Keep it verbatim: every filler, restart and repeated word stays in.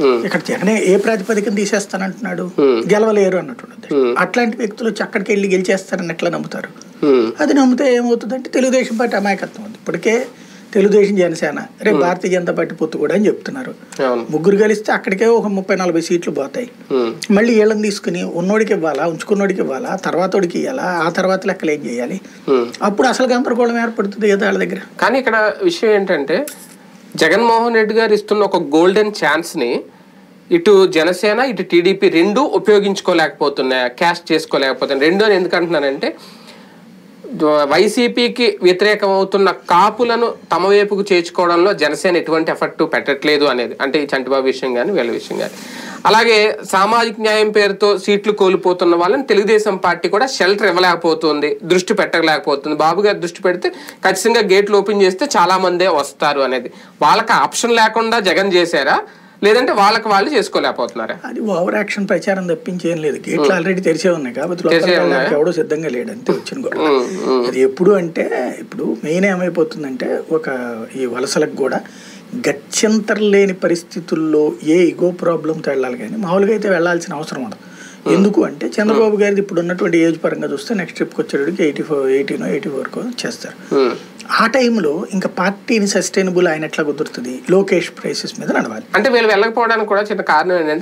ఇక్కడ జగనే ఏ ప్రాతిపదికన తీసేస్తానంటున్నాడు, గెలవలేరు అన్నట్టు. అట్లాంటి వ్యక్తులు వచ్చి అక్కడికి వెళ్ళి గెలిచేస్తారని ఎట్లా నమ్ముతారు? అది నమ్మితే ఏమవుతుందంటే తెలుగుదేశం పార్టీ అమాయకత్వం ఉంది. ఇప్పటికే తెలుగుదేశం జనసేన రేపు భారతీయ జనతా పార్టీ పొత్తు కూడా అని చెప్తున్నారు. ముగ్గురు కలిస్తే అక్కడికే ఒక ముప్పై నలభై సీట్లు పోతాయి. మళ్ళీ వీళ్ళని తీసుకుని ఉన్నోడికి ఇవ్వాలా, ఉంచుకున్నోడికి ఇవ్వాలా, తర్వాతోడికి ఇవ్వాలా, ఆ తర్వాత లెక్కలు ఏం చేయాలి? అప్పుడు అసలు గందరగోళం ఏర్పడుతుంది కదా వాళ్ళ దగ్గర. కానీ ఇక్కడ విషయం ఏంటంటే జగన్మోహన్ రెడ్డి గారు ఇస్తున్న ఒక గోల్డెన్ ఛాన్స్ ని ఇటు జనసేన ఇటు టీడీపీ రెండు ఉపయోగించుకోలేకపోతున్నాయి, క్యాష్ చేసుకోలేకపోతున్నాయి. రెండు అని ఎందుకు అంటున్నానంటే వైసీపీకి వ్యతిరేకం అవుతున్న కాపులను తమ వైపుకు చేర్చుకోవడంలో జనసేన ఎటువంటి ఎఫర్ట్ పెట్టట్లేదు అనేది, అంటే ఈ చంటిబాబు విషయం కానీ వీళ్ళ విషయం కానీ. అలాగే సామాజిక న్యాయం పేరుతో సీట్లు కోల్పోతున్న వాళ్ళని తెలుగుదేశం పార్టీ కూడా షెల్టర్ ఇవ్వలేకపోతుంది, దృష్టి పెట్టలేకపోతుంది. బాబు గారు దృష్టి పెడితే ఖచ్చితంగా గేట్లు ఓపెన్ చేస్తే చాలా మందే వస్తారు అనేది. వాళ్ళకి ఆప్షన్ లేకుండా జగన్ చేశారా, లేదంటే వాళ్ళకి వాళ్ళు చేసుకోలేకపోతున్నారా? అది ఓవర్ యాక్షన్ ప్రచారం తప్పించి ఏం లేదు. గేట్లు ఆల్రెడీ తెరిచే ఉన్నాయి కాబట్టి ఎవడో సిద్ధంగా లేడు అంతే వచ్చిన కూడా. అది ఎప్పుడు అంటే ఇప్పుడు మెయిన్ ఏమైపోతుందంటే ఒక ఈ వలసలకు కూడా గత్యంతరం లేని పరిస్థితుల్లో ఏ ఇగో ప్రాబ్లంతో వెళ్ళాలి, కానీ మామూలుగా అయితే వెళ్లాల్సిన అవసరం ఉండదు. ఎందుకు అంటే చంద్రబాబు గారిది ఇప్పుడు ఉన్నటువంటి ఏజ్ పరంగా చూస్తే నెక్స్ట్ ట్రిప్కి వచ్చేటికి ఎయిటీ ఫోర్ ఎయిటీనో ఎయిటీ ఫోర్కో చేస్తారు. ఆ టైంలో ఇంకా పార్టీని సస్టైనబుల్ ఆయన ఎట్లా కుదురుతుంది? లోకేష్ ప్రైసెస్ మీద నడవాలి. అంటే వీళ్ళు వెళ్ళకపోవడానికి కూడా చిన్న కారణం ఏంటంటే